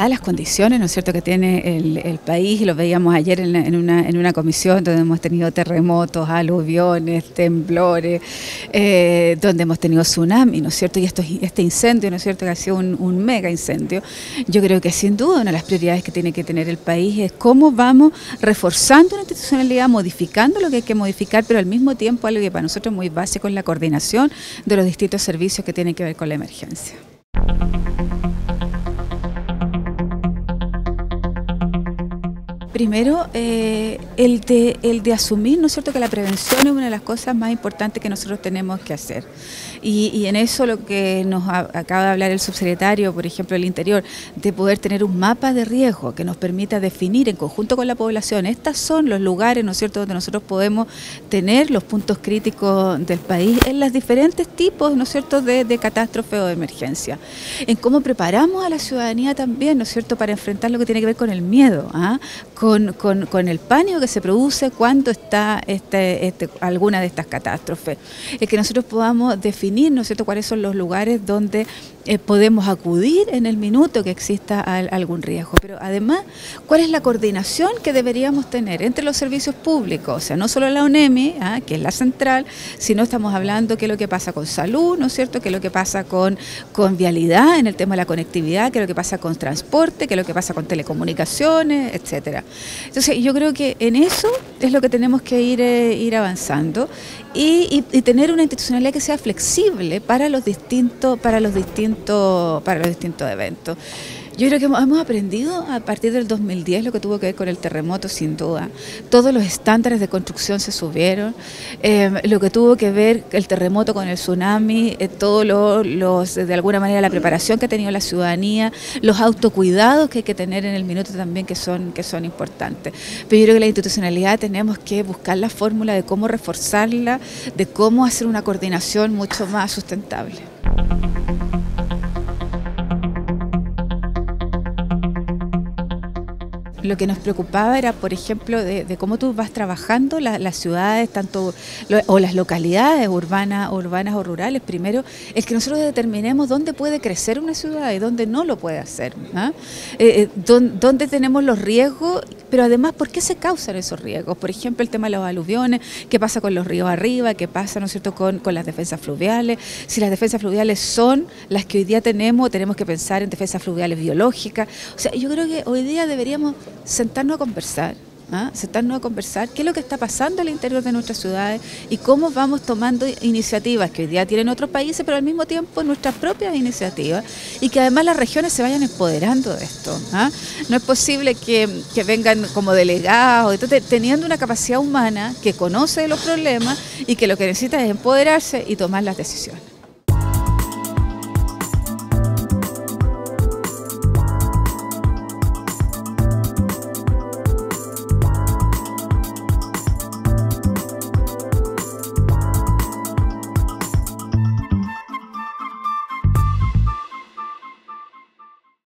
dadas las condiciones, ¿no es cierto?, que tiene el país, y lo veíamos ayer en una comisión donde hemos tenido terremotos, aluviones, temblores, donde hemos tenido tsunami, ¿no es cierto?, y este incendio, ¿no es cierto?, que ha sido un mega incendio. Yo creo que sin duda una de las prioridades que tiene que tener el país es cómo vamos reforzando la institucionalidad, modificando lo que hay que modificar, pero al mismo tiempo algo que para nosotros es muy básico es la coordinación de los distintos servicios que tienen que ver con la emergencia. Primero, el de asumir, ¿no es cierto?, que la prevención es una de las cosas más importantes que nosotros tenemos que hacer. Y en eso lo que nos acaba de hablar el subsecretario, por ejemplo, del Interior, de poder tener un mapa de riesgo que nos permita definir en conjunto con la población, estos son los lugares, ¿no es cierto?, donde nosotros podemos tener los puntos críticos del país en los diferentes tipos, ¿no es cierto?, de catástrofe o de emergencia. En cómo preparamos a la ciudadanía también, ¿no es cierto?, para enfrentar lo que tiene que ver con el miedo, con el pánico que se produce cuando está alguna de estas catástrofes. El que nosotros podamos definir, ¿no es cierto?, cuáles son los lugares donde podemos acudir en el minuto que exista algún riesgo. Pero además, ¿cuál es la coordinación que deberíamos tener entre los servicios públicos? O sea, no solo la ONEMI, que es la central, sino estamos hablando qué es lo que pasa con salud, ¿no es cierto?, qué es lo que pasa con vialidad en el tema de la conectividad, qué es lo que pasa con transporte, qué es lo que pasa con telecomunicaciones, etcétera. Entonces, yo creo que en eso es lo que tenemos que ir avanzando y tener una institucionalidad que sea flexible para los distintos eventos. Yo creo que hemos aprendido a partir del 2010 lo que tuvo que ver con el terremoto, sin duda. Todos los estándares de construcción se subieron, lo que tuvo que ver el terremoto con el tsunami, de alguna manera la preparación que ha tenido la ciudadanía, los autocuidados que hay que tener en el minuto también que son importantes. Pero yo creo que la institucionalidad tenemos que buscar la fórmula de cómo reforzarla, de cómo hacer una coordinación mucho más sustentable. Lo que nos preocupaba era, por ejemplo, de cómo tú vas trabajando las ciudades, o las localidades urbanas o rurales. Primero, el que nosotros determinemos dónde puede crecer una ciudad y dónde no lo puede hacer. Dónde tenemos los riesgos, pero además, ¿por qué se causan esos riesgos? Por ejemplo, el tema de los aluviones, qué pasa con los ríos arriba, qué pasa, ¿no es cierto?, con las defensas fluviales. Si las defensas fluviales son las que hoy día tenemos que pensar en defensas fluviales biológicas. O sea, yo creo que hoy día deberíamos sentarnos a conversar qué es lo que está pasando al interior de nuestras ciudades y cómo vamos tomando iniciativas que hoy día tienen otros países, pero al mismo tiempo nuestras propias iniciativas, y que además las regiones se vayan empoderando de esto. No es posible que vengan como delegados, entonces, teniendo una capacidad humana que conoce de los problemas y que lo que necesita es empoderarse y tomar las decisiones.